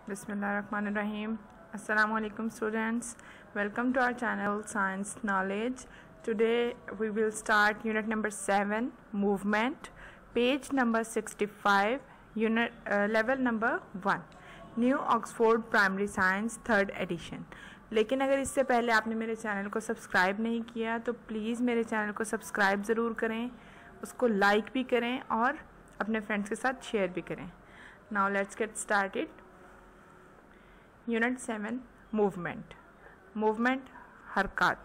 Bismillahirrahmanirrahim. Assalamu alaikum students. Welcome to our channel Science Knowledge. Today we will start unit number 7 movement, page number 65, unit level number 1, New Oxford Primary Science 3rd edition. लेकिन अगर इससे पहले आपने मेरे channel को subscribe नहीं किया तो प्लीज़ मेरे चैनल को सब्सक्राइब ज़रूर करें, उसको लाइक भी करें और अपने फ्रेंड्स के साथ शेयर भी करें. Now let's get started. Unit 7 movement हरकत.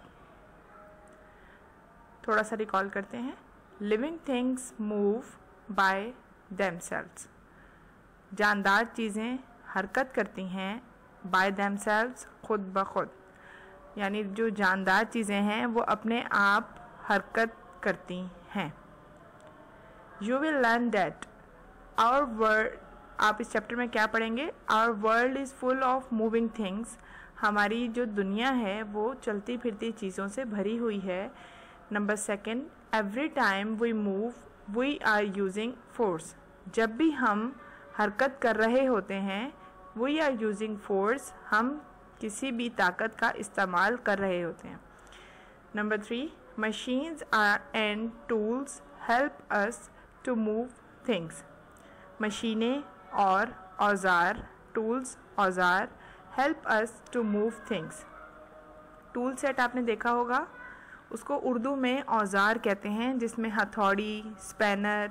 थोड़ा सा रिकॉल करते हैं. Living things move by themselves. जानदार चीज़ें हरकत करती हैं बाय देमसेल्व्स, खुद ब खुद. यानी जो जानदार चीज़ें हैं वो अपने आप हरकत करती हैं. You will learn that our world. आप इस चैप्टर में क्या पढ़ेंगे? Our world is full of moving things. हमारी जो दुनिया है वो चलती फिरती चीज़ों से भरी हुई है. Number 2, every time we move we are using force. जब भी हम हरकत कर रहे होते हैं वी आर यूजिंग फोर्स, हम किसी भी ताकत का इस्तेमाल कर रहे होते हैं. Number 3, machines and tools help us to move things. मशीनें और औज़ार, टूल्स औज़ार, help us to move things. Tool set आपने देखा होगा, उसको उर्दू में औज़ार कहते हैं, जिसमें हथौड़ी, स्पैनर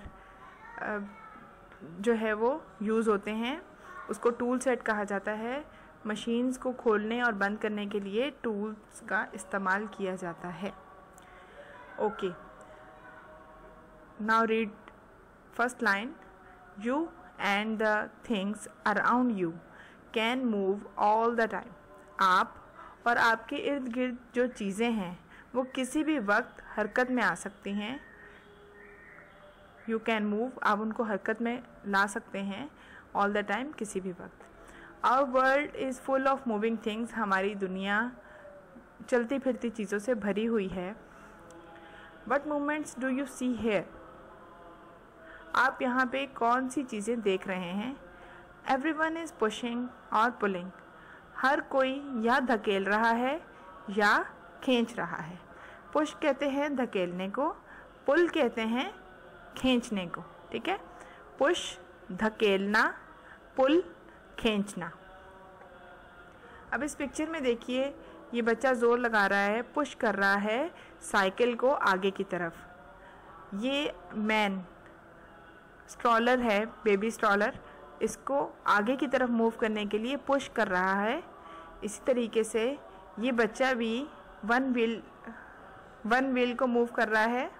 जो है वो यूज़ होते हैं. उसको टूल सेट कहा जाता है. मशीन्स को खोलने और बंद करने के लिए टूल्स का इस्तेमाल किया जाता है. Okay, now read first line. You and the things around you can move all the time. आप और आपके इर्द गिर्द जो चीज़ें हैं वो किसी भी वक्त हरकत में आ सकती हैं. You can move, आप उनको हरकत में ला सकते हैं all the time, किसी भी वक्त. Our world is full of moving things. हमारी दुनिया चलती फिरती चीज़ों से भरी हुई है. What movements do you see here? आप यहाँ पे कौन सी चीज़ें देख रहे हैं? एवरीवन इज़ पुशिंग और पुलिंग. हर कोई या धकेल रहा है या खींच रहा है. पुश कहते हैं धकेलने को, पुल कहते हैं खींचने को. ठीक है, पुश धकेलना, पुल खींचना. अब इस पिक्चर में देखिए, ये बच्चा ज़ोर लगा रहा है, पुश कर रहा है साइकिल को आगे की तरफ. ये मैन स्ट्रॉलर है, बेबी स्ट्रॉलर, इसको आगे की तरफ मूव करने के लिए पुश कर रहा है. इसी तरीके से ये बच्चा भी वन व्हील को मूव कर रहा है.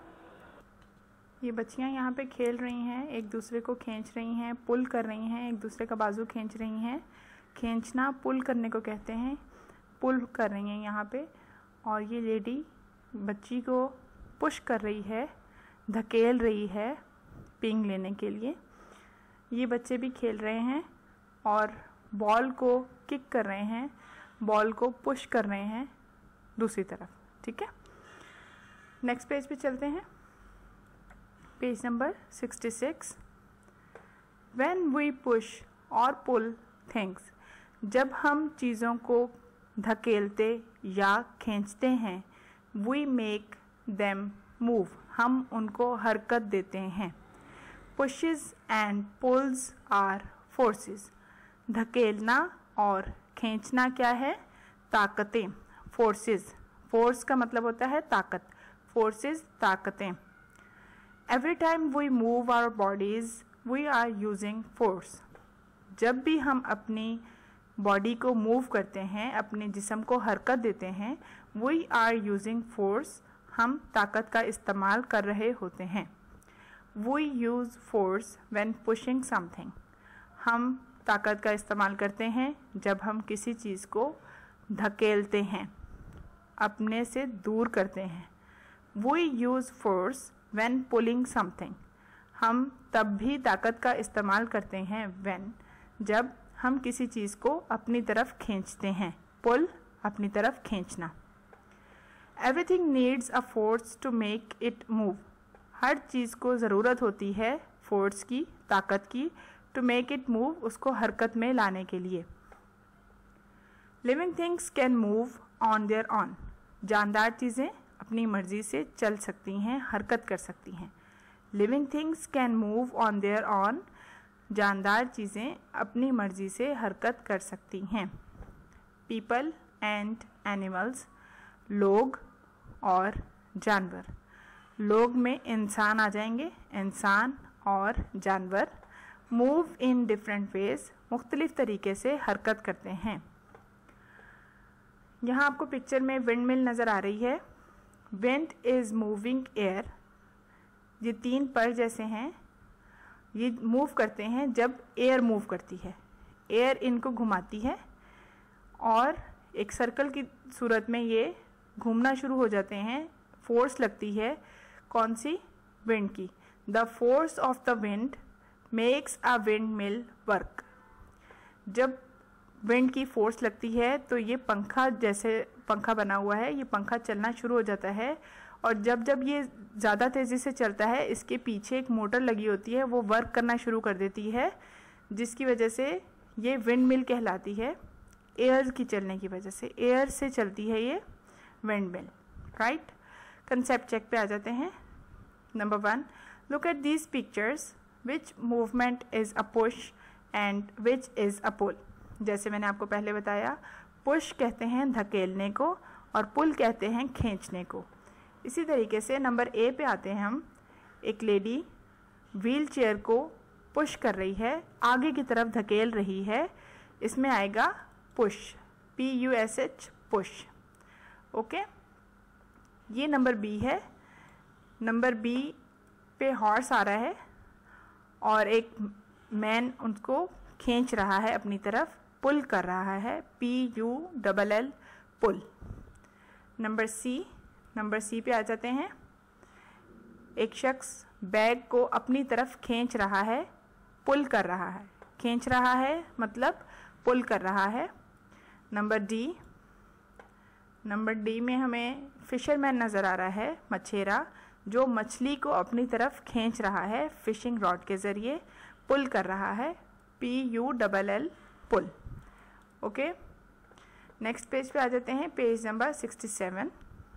ये बच्चियां यहाँ पे खेल रही हैं, एक दूसरे को खींच रही हैं, पुल कर रही हैं, एक दूसरे का बाजू खींच रही हैं. खींचना पुल करने को कहते हैं. पुल कर रही हैं यहाँ पे. और ये लेडी बच्ची को पुश कर रही है, धकेल रही है पिंग लेने के लिए. ये बच्चे भी खेल रहे हैं और बॉल को किक कर रहे हैं, बॉल को पुश कर रहे हैं दूसरी तरफ. ठीक है, नेक्स्ट पेज पे चलते हैं. Page number 66. When we push और पुल थिंग्स. जब हम चीज़ों को धकेलते या खींचते हैं, वी मेक देम मूव, हम उनको हरकत देते हैं. Pushes and pulls are forces. धकेलना और खींचना क्या है? ताकतें. Forces. Force का मतलब होता है ताकत. Forces ताकतें. Every time we move our bodies, we are using force. जब भी हम अपनी बॉडी को मूव करते हैं, अपने जिस्म को हरकत देते हैं, we are using force. हम ताकत का इस्तेमाल कर रहे होते हैं. We use force when pushing something. हम ताकत का इस्तेमाल करते हैं जब हम किसी चीज़ को धकेलते हैं, अपने से दूर करते हैं. We use force when pulling something. हम तब भी ताकत का इस्तेमाल करते हैं when, जब हम किसी चीज़ को अपनी तरफ खींचते हैं. पुल, अपनी तरफ खींचना. Everything needs a force to make it move. हर चीज़ को ज़रूरत होती है फोर्स की, ताकत की, टू मेक इट मूव, उसको हरकत में लाने के लिए. Living things can move on their own. जानदार चीज़ें अपनी मर्जी से चल सकती हैं, हरकत कर सकती हैं। Living things can move on their own. जानदार चीज़ें अपनी मर्जी से हरकत कर सकती हैं। पीपल एंड एनिमल्स, लोग और जानवर। लोग में इंसान आ जाएंगे, इंसान और जानवर। मूव इन डिफरेंट वेज, मुख्तलिफ तरीके से हरकत करते हैं। यहाँ आपको पिक्चर में विंड मिल नज़र आ रही है। Wind is moving air. ये 3 पर जैसे हैं, ये मूव करते हैं जब एयर मूव करती है। एयर इनको घुमाती है और एक सर्कल की सूरत में ये घूमना शुरू हो जाते हैं। फोर्स लगती है कौन सी? विंड की। The force of the wind makes a windmill work. जब विंड की फोर्स लगती है तो ये पंखा, जैसे पंखा बना हुआ है, ये पंखा चलना शुरू हो जाता है। और जब जब ये ज़्यादा तेज़ी से चलता है, इसके पीछे एक मोटर लगी होती है, वो वर्क करना शुरू कर देती है, जिसकी वजह से ये विंड मिल कहलाती है। एयर की चलने की वजह से, एयर से चलती है ये windmill. Right, concept check पे आ जाते हैं। Number 1, look at these pictures, which movement is a push and which is a pull. जैसे मैंने आपको पहले बताया, पुश कहते हैं धकेलने को और पुल कहते हैं खींचने को। इसी तरीके से नंबर ए पे आते हैं हम। एक लेडी व्हील चेयर को पुश कर रही है, आगे की तरफ धकेल रही है, इसमें आएगा पुश, PUSH, पुश। ओके, ये नंबर बी है। नंबर बी पे हॉर्स आ रहा है और एक मैन उनको खींच रहा है अपनी तरफ, पुल कर रहा है, PULL, पुल। नंबर सी पे आ जाते हैं। एक शख्स बैग को अपनी तरफ खींच रहा है, पुल कर रहा है। खींच रहा है मतलब पुल कर रहा है। नंबर डी में हमें फिशरमैन नज़र आ रहा है, मछेरा, जो मछली को अपनी तरफ खींच रहा है फिशिंग रॉड के ज़रिए, पुल कर रहा है, PULL, pull. Okay, next page पे आ जाते हैं, page number 67।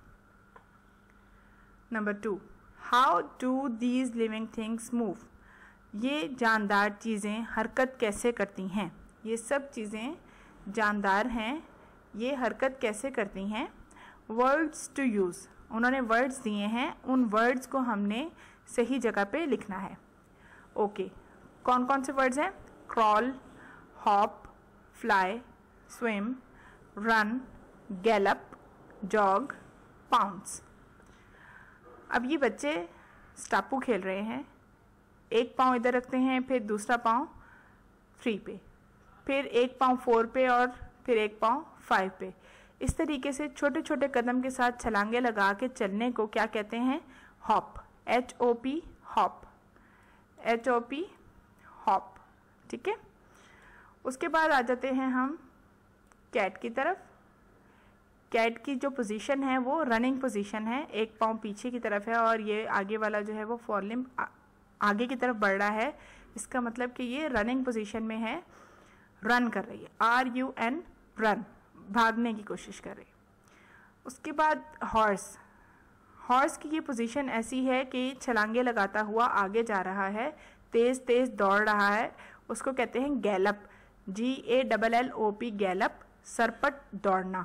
Number 2, how do these living things move. ये जानदार चीज़ें हरकत कैसे करती हैं। ये सब चीज़ें जानदार हैं, ये हरकत कैसे करती हैं। वर्ड्स टू यूज़, उन्होंने वर्ड्स दिए हैं, उन वर्ड्स को हमने सही जगह पे लिखना है। ओके, कौन कौन से वर्ड्स हैं? Crawl, hop, fly, swim, run, gallop, jog, pounce. अब ये बच्चे स्टापू खेल रहे हैं। एक पाँव इधर रखते हैं, फिर दूसरा पाँव 3 पे, फिर एक पाँव 4 पे और फिर एक पाँव 5 पे। इस तरीके से छोटे छोटे कदम के साथ छलांगे लगा के चलने को क्या कहते हैं? Hop, HOP, hop, HOP, hop. ठीक है, उसके बाद आ जाते हैं हम कैट की तरफ। कैट की जो पोजीशन है वो रनिंग पोजीशन है, एक पाँव पीछे की तरफ है और ये आगे वाला जो है वो फोरलिम्ब आगे की तरफ बढ़ रहा है। इसका मतलब कि ये रनिंग पोजीशन में है, रन कर रही है, RUN, रन, भागने की कोशिश कर रही है। उसके बाद हॉर्स की ये पोजीशन ऐसी है कि छलांगे लगाता हुआ आगे जा रहा है, तेज़ तेज़ दौड़ रहा है, उसको कहते हैं गैलप, GALLOP, गैलप, सरपट दौड़ना।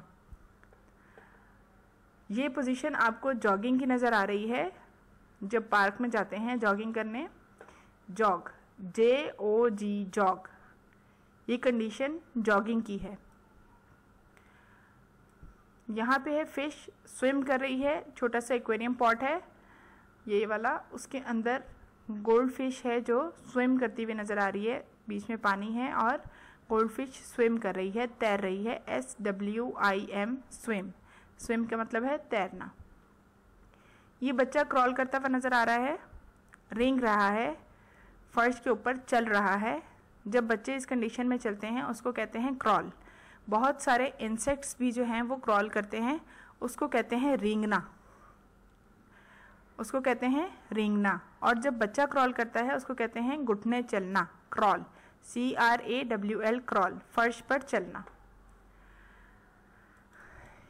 ये पोजीशन आपको जॉगिंग की नज़र आ रही है, जब पार्क में जाते हैं जॉगिंग करने, जॉग, JOG, जॉग, ये कंडीशन जॉगिंग की है। यहाँ पे है फिश स्विम कर रही है, छोटा सा एक्वेरियम पॉट है ये वाला, उसके अंदर गोल्ड फिश है जो स्विम करती हुई नज़र आ रही है, बीच में पानी है और गोल्ड फिश स्विम कर रही है, तैर रही है, SWIM, स्विम। स्विम का मतलब है तैरना। ये बच्चा क्रॉल करता हुआ नज़र आ रहा है, रेंग रहा है, फर्श के ऊपर चल रहा है। जब बच्चे इस कंडीशन में चलते हैं उसको कहते हैं क्रॉल। बहुत सारे इंसेक्ट्स भी जो हैं वो क्रॉल करते हैं, उसको कहते हैं रेंगना, उसको कहते हैं रेंगना। और जब बच्चा क्रॉल करता है उसको कहते हैं घुटने चलना, क्रॉल, CRAWL, क्रॉल, फर्श पर चलना।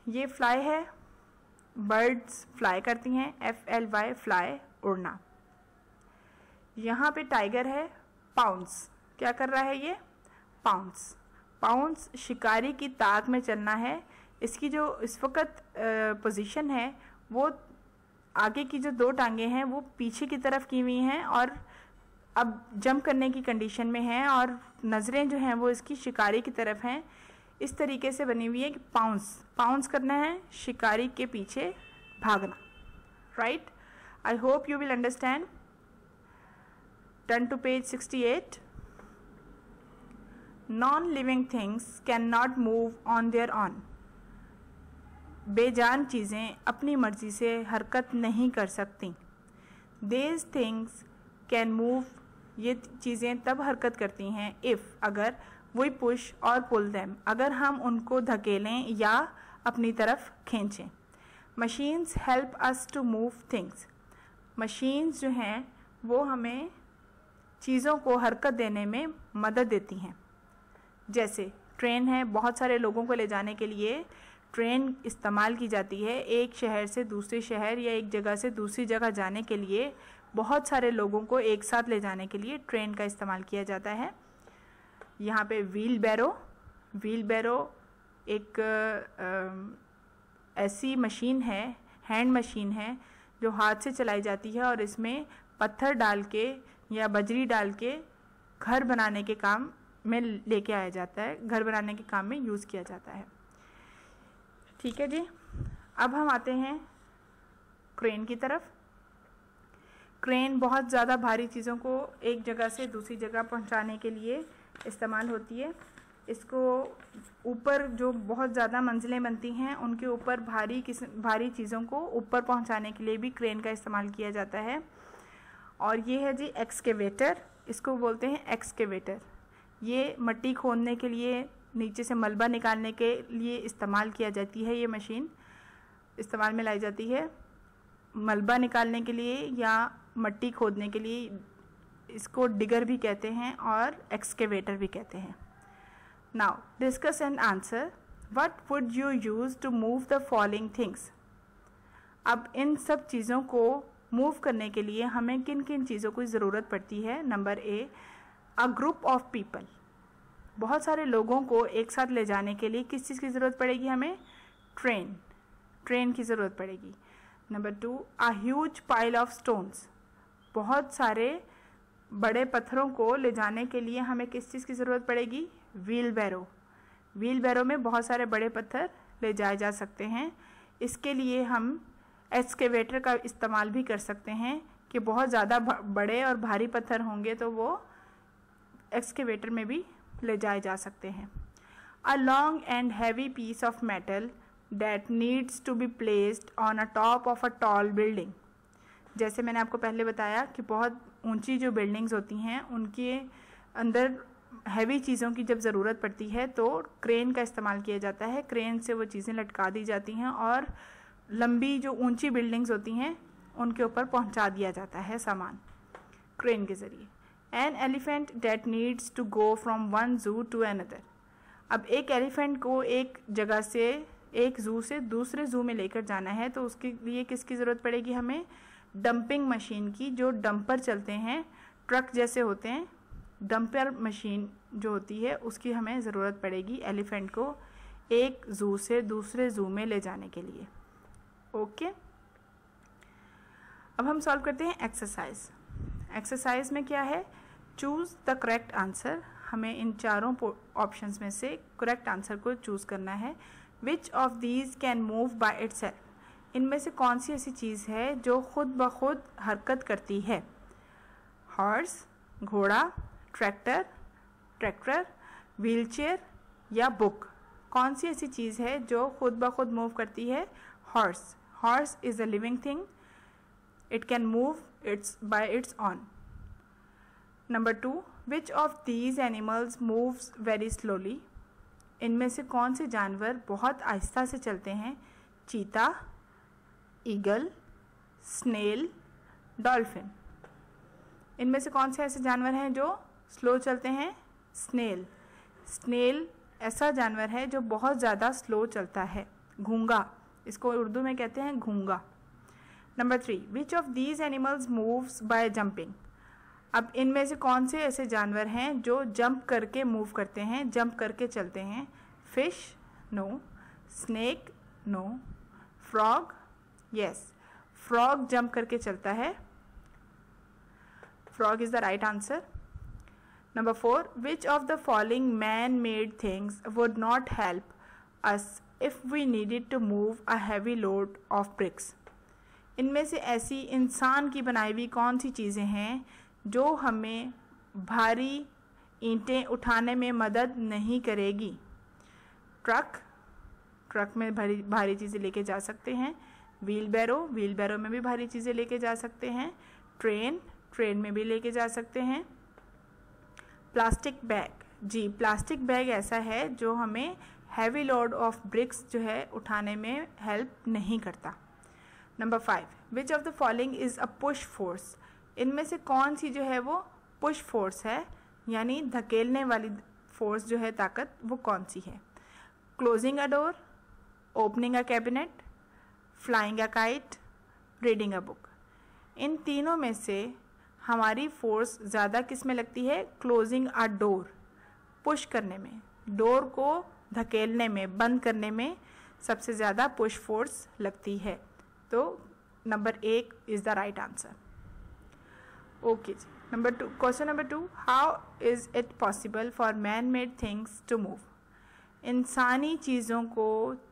ये फ्लाई है, बर्ड्स फ्लाई करती हैं, FLY फ्लाई, उड़ना। यहाँ पे टाइगर है, पाउंस, क्या कर रहा है ये, पाउंस। पाउंस शिकारी की ताक में चलना है। इसकी जो इस वक्त पोजीशन है वो आगे की जो 2 टांगे हैं वो पीछे की तरफ की हुई हैं और अब जंप करने की कंडीशन में है और नज़रें जो हैं वो इसकी शिकारी की तरफ हैं। इस तरीके से बनी हुई है कि पाउंस करना है, शिकारी के पीछे भागना, right. I hope you will understand. Turn to page 68। Non living things can not move on their own. बेजान चीज़ें अपनी मर्ज़ी से हरकत नहीं कर सकती। These थिंग्स कैन मूव, ये चीज़ें तब हरकत करती हैं इफ़, अगर, वी पुश और पुल देम, अगर हम उनको धकेलें या अपनी तरफ खींचें। Machines help us to move things. Machines जो हैं वो हमें चीज़ों को हरकत देने में मदद देती हैं। जैसे ट्रेन है, बहुत सारे लोगों को ले जाने के लिए ट्रेन इस्तेमाल की जाती है। एक शहर से दूसरे शहर या एक जगह से दूसरी जगह जाने के लिए बहुत सारे लोगों को एक साथ ले जाने के लिए ट्रेन का इस्तेमाल किया जाता है। यहाँ पे व्हील बैरो एक ऐसी मशीन है, हैंड मशीन है जो हाथ से चलाई जाती है और इसमें पत्थर डाल के या बजरी डाल के घर बनाने के काम में लेके आया जाता है, घर बनाने के काम में यूज़ किया जाता है। ठीक है जी। अब हम आते हैं क्रेन की तरफ। क्रेन बहुत ज़्यादा भारी चीज़ों को एक जगह से दूसरी जगह पहुंचाने के लिए इस्तेमाल होती है। इसको ऊपर जो बहुत ज़्यादा मंजिलें बनती हैं उनके ऊपर भारी चीज़ों को ऊपर पहुंचाने के लिए भी क्रेन का इस्तेमाल किया जाता है। और ये है जी एक्सकेवेटर, इसको बोलते हैं एक्सकेवेटर। ये मिट्टी खोदने के लिए, नीचे से मलबा निकालने के लिए इस्तेमाल किया जाती है। ये मशीन इस्तेमाल में लाई जाती है मलबा निकालने के लिए या मिट्टी खोदने के लिए। इसको डिगर भी कहते हैं और एक्सकेवेटर भी कहते हैं। Now discuss and answer, what would you use to move the following things. अब इन सब चीज़ों को मूव करने के लिए हमें किन किन चीज़ों की ज़रूरत पड़ती है। Number A, a group of people. बहुत सारे लोगों को एक साथ ले जाने के लिए किस चीज़ की ज़रूरत पड़ेगी हमें, ट्रेन की ज़रूरत पड़ेगी। Number 2, a huge pile of stones. बहुत सारे बड़े पत्थरों को ले जाने के लिए हमें किस चीज़ की ज़रूरत पड़ेगी, व्हील बैरो में बहुत सारे बड़े पत्थर ले जाए जा सकते हैं। इसके लिए हम एक्सकेवेटर का इस्तेमाल भी कर सकते हैं कि बहुत ज़्यादा बड़े और भारी पत्थर होंगे तो वो एक्सकेवेटर में भी ले जाए जा सकते हैं। A long and heavy piece of metal that needs to be placed on a top of a tall building. जैसे मैंने आपको पहले बताया कि बहुत ऊंची जो बिल्डिंग्स होती हैं उनके अंदर हैवी चीज़ों की जब ज़रूरत पड़ती है तो क्रेन का इस्तेमाल किया जाता है। क्रेन से वो चीज़ें लटका दी जाती हैं और लंबी जो ऊंची बिल्डिंग्स होती हैं उनके ऊपर पहुंचा दिया जाता है सामान क्रेन के ज़रिए। An elephant that needs to go from one zoo to another. अब एक एलिफेंट को एक जगह से, एक जू से दूसरे जू में लेकर जाना है तो उसके लिए किसकी ज़रूरत पड़ेगी हमें, डंपिंग मशीन की। जो डंपर चलते हैं, ट्रक जैसे होते हैं, डंपर मशीन जो होती है उसकी हमें ज़रूरत पड़ेगी एलिफेंट को एक जू से दूसरे जू में ले जाने के लिए। ओके, अब हम सॉल्व करते हैं एक्सरसाइज। एक्सरसाइज में क्या है, चूज़ द करेक्ट आंसर। हमें इन चारों ऑप्शंस में से करेक्ट आंसर को चूज़ करना है। Which of these can move by itself. इनमें से कौन सी ऐसी चीज़ है जो खुद ब खुद हरकत करती है। हॉर्स, घोड़ा, ट्रैक्टर, व्हीलचेयर या बुक। कौन सी ऐसी चीज़ है जो खुद ब खुद मूव करती है, horse is a living thing, it can move by its own. Number 2, which of these animals moves very slowly? इनमें से कौन से जानवर बहुत आहिस्ता से चलते हैं, चीता, ईगल, स्नेल, डॉल्फिन। इनमें से कौन से ऐसे जानवर हैं जो स्लो चलते हैं, स्नेल ऐसा जानवर है जो बहुत ज़्यादा स्लो चलता है। घूंगा, इसको उर्दू में कहते हैं घूंगा। Number 3, which of these animals moves by jumping. अब इनमें से कौन से ऐसे जानवर हैं जो जंप करके मूव करते हैं, जंप करके चलते हैं? Fish, no. Snake, no. Frog, yes, frog jump करके चलता है। Frog is the right answer. Number 4, which of the following man made things would not help us if we needed to move a heavy load of bricks. इनमें से ऐसी इंसान की बनाई हुई कौन सी चीज़ें हैं जो हमें भारी ईंटें उठाने में मदद नहीं करेगी? ट्रक, ट्रक में भारी चीज़ें लेके जा सकते हैं। व्हील बैरो में भी भारी चीज़ें लेके जा सकते हैं। ट्रेन में भी लेके जा सकते हैं। प्लास्टिक बैग, जी प्लास्टिक बैग ऐसा है जो हमें हैवी लोड ऑफ ब्रिक्स जो है उठाने में हेल्प नहीं करता। Number 5, which of the following is a push force. इनमें से कौन सी जो है वो पुश फोर्स है, यानी धकेलने वाली फोर्स जो है, ताकत, वो कौन सी है? Closing a door, opening a cabinet, flying a kite, reading a book. इन तीनों में से हमारी फोर्स ज़्यादा किस में लगती है? क्लोजिंग अ डोर, पुश करने में, डोर को धकेलने में, बंद करने में सबसे ज़्यादा पुश फोर्स लगती है। तो number 1 is the right answer. Okay जी। Number 2, question number 2, how is it possible for man made things to move. इंसानी चीज़ों को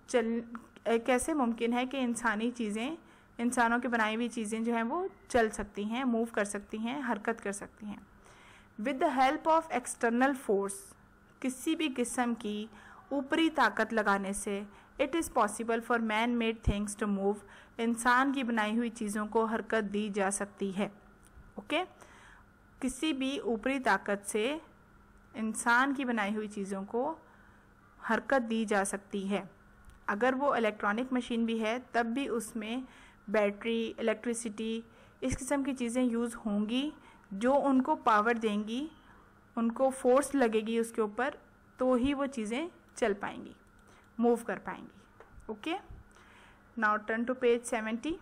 कैसे मुमकिन है कि इंसानी चीज़ें, इंसानों की बनाई हुई चीज़ें जो हैं वो चल सकती हैं, मूव कर सकती हैं, हरकत कर सकती हैं? With the help of external force, किसी भी किस्म की ऊपरी ताकत लगाने से, it is possible for man made things to move, इंसान की बनाई हुई चीज़ों को हरकत दी जा सकती है। ओके, किसी भी ऊपरी ताकत से इंसान की बनाई हुई चीज़ों को हरकत दी जा सकती है। अगर वो इलेक्ट्रॉनिक मशीन भी है तब भी उसमें बैटरी, इलेक्ट्रिसिटी, इस किस्म की चीज़ें यूज़ होंगी जो उनको पावर देंगी, उनको फोर्स लगेगी उसके ऊपर, तो ही वो चीज़ें चल पाएंगी, मूव कर पाएंगी। Okay, now turn to page 70।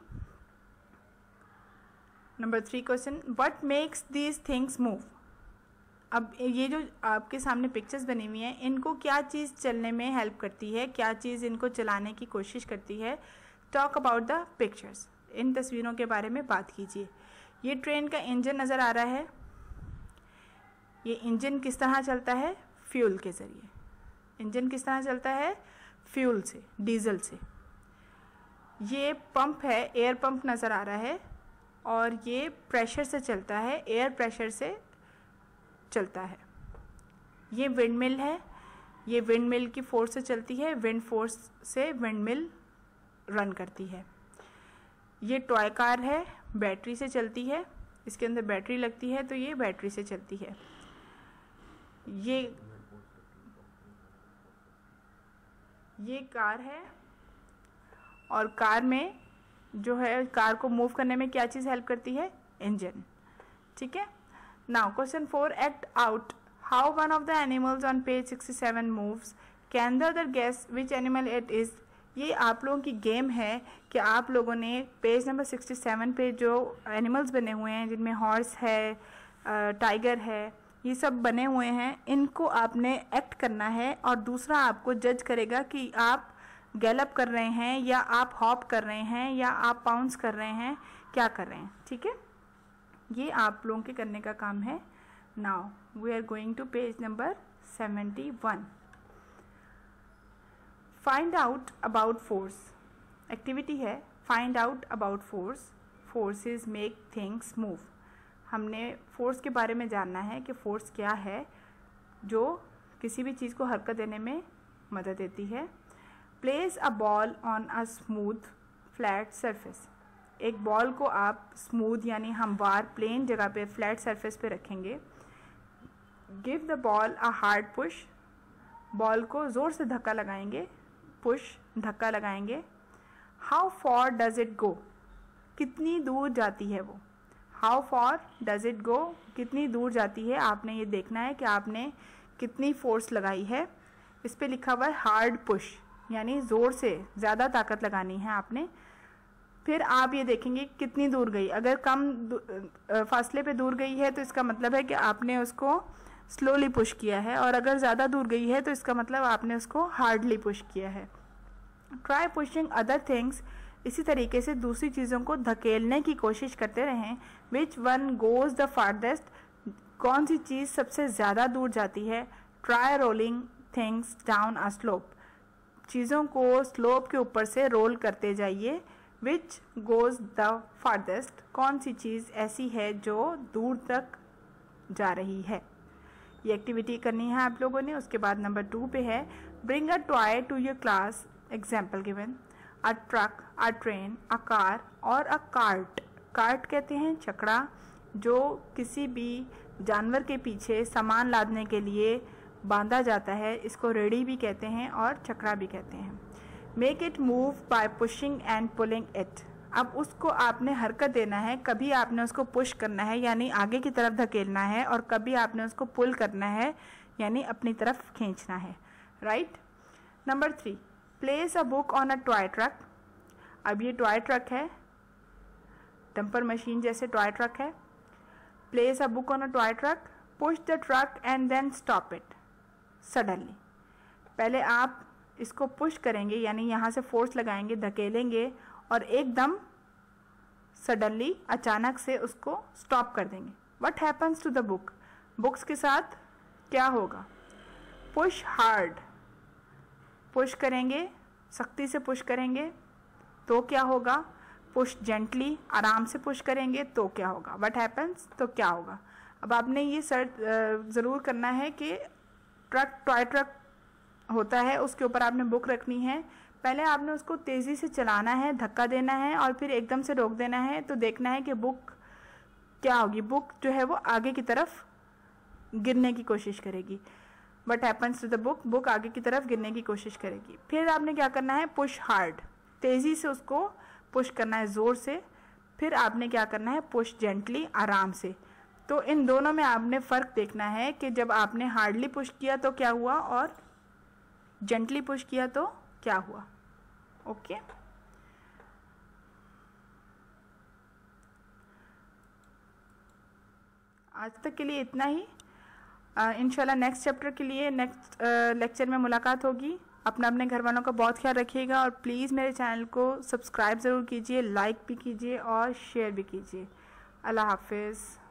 Number 3 question, what makes these things move. अब ये जो आपके सामने पिक्चर्स बनी हुई हैं, इनको क्या चीज़ चलने में हेल्प करती है, क्या चीज़ इनको चलाने की कोशिश करती है? टॉक अबाउट द पिक्चर्स, इन तस्वीरों के बारे में बात कीजिए। ये ट्रेन का इंजन नज़र आ रहा है। ये इंजन किस तरह चलता है? फ्यूल के ज़रिए। इंजन किस तरह चलता है? फ्यूल से, डीजल से। ये पंप है, एयर पंप नज़र आ रहा है, और ये प्रेशर से चलता है, एयर प्रेशर से चलता है। ये विंडमिल है, ये विंडमिल की फोर्स से चलती है, विंड फोर्स से विंडमिल रन करती है। ये टॉय कार है, बैटरी से चलती है, इसके अंदर बैटरी लगती है तो ये बैटरी से चलती है। ये कार है, और कार में जो है, कार को मूव करने में क्या चीज़ हेल्प करती है? इंजन। ठीक है। Now question 4, act out how one of the animals on page 67 moves, can the other guess which animal it is. ये आप लोगों की गेम है कि आप लोगों ने पेज नंबर 67 पे जो एनिमल्स बने हुए हैं, जिनमें हॉर्स है, टाइगर है, ये सब बने हुए हैं, इनको आपने एक्ट करना है, और दूसरा आपको जज करेगा कि आप गैलप कर रहे हैं, या आप हॉप कर रहे हैं, या आप पाउंस कर रहे हैं, क्या कर रहे हैं। ठीक है, ये आप लोगों के करने का काम है। Now we are going to page number 71। Find out about force. Activity है find out about force, forces make things move. हमने फोर्स के बारे में जानना है कि फोर्स क्या है जो किसी भी चीज़ को हरकत देने में मदद देती है। Place a ball on a smooth flat surface. एक बॉल को आप स्मूथ यानी हमवार प्लेन जगह पे, फ्लैट सरफेस पे रखेंगे। Give the ball a hard push. Ball को ज़ोर से धक्का लगाएंगे, पुश धक्का लगाएंगे। How far does it go. कितनी दूर जाती है वो। How far does it go, कितनी दूर जाती है, आपने ये देखना है कि आपने कितनी फोर्स लगाई है। इस पे लिखा हुआ है हार्ड पुश, यानी ज़ोर से ज़्यादा ताकत लगानी है आपने। फिर आप ये देखेंगे कितनी दूर गई। अगर कम फासले पे दूर गई है तो इसका मतलब है कि आपने उसको स्लोली पुश किया है, और अगर ज़्यादा दूर गई है तो इसका मतलब आपने उसको हार्डली पुश किया है। ट्राई पुशिंग अदर थिंग्स, इसी तरीके से दूसरी चीज़ों को धकेलने की कोशिश करते रहें। Which one goes the farthest, कौन सी चीज़ सबसे ज़्यादा दूर जाती है। Try rolling things down a slope, चीज़ों को स्लोप के ऊपर से रोल करते जाइए। विच गोज़ द फारदेस्ट, कौन सी चीज़ ऐसी है जो दूर तक जा रही है। ये एक्टिविटी करनी है आप लोगों ने। उसके बाद नंबर 2 पे है bring a toy to your class. Example given, a truck, a train, a car और अ कार्ट। कार्ट कहते हैं छकड़ा, जो किसी भी जानवर के पीछे सामान लादने के लिए बांधा जाता है। इसको रेडी भी कहते हैं और छकड़ा भी कहते हैं। Make it move by pushing and pulling it, अब उसको आपने हरकत देना है। कभी आपने उसको पुश करना है यानी आगे की तरफ धकेलना है, और कभी आपने उसको पुल करना है यानी अपनी तरफ खींचना है। Right. Number 3, place a book on a toy truck. अब ये टॉय ट्रक है, डंपर मशीन जैसे टॉय ट्रक है। Place a book on a toy truck, push the truck and then stop it suddenly. पहले आप इसको पुश करेंगे यानी यहाँ से फोर्स लगाएंगे, धकेलेंगे, और एकदम सडनली अचानक से उसको स्टॉप कर देंगे। What happens to the book, books के साथ क्या होगा। पुश हार्ड, पुश करेंगे, सख्ती से पुश करेंगे तो क्या होगा। पुश जेंटली, आराम से पुश करेंगे तो क्या होगा। व्हाट हैपन्स, तो क्या होगा। अब आपने ये सर्च ज़रूर करना है कि ट्रक, टॉय ट्रक होता है, उसके ऊपर आपने बुक रखनी है। पहले आपने उसको तेज़ी से चलाना है, धक्का देना है, और फिर एकदम से रोक देना है। तो देखना है कि बुक क्या होगी। बुक जो है वो आगे की तरफ गिरने की कोशिश करेगी। What happens to the book, book आगे की तरफ गिरने की कोशिश करेगी। फिर आपने क्या करना है, पुश हार्ड, तेज़ी से उसको पुश करना है, ज़ोर से। फिर आपने क्या करना है, पुश जेंटली, आराम से। तो इन दोनों में आपने फ़र्क देखना है कि जब आपने हार्डली पुश किया तो क्या हुआ, और जेंटली पुश किया तो क्या हुआ। ओके। आज तक के लिए इतना ही। इंशाल्लाह नेक्स्ट चैप्टर के लिए नेक्स्ट लेक्चर में मुलाकात होगी। अपना अपने घर वालों का बहुत ख्याल रखिएगा, और प्लीज़ मेरे चैनल को सब्सक्राइब ज़रूर कीजिए, लाइक भी कीजिए और शेयर भी कीजिए। अल्लाह हाफिज़।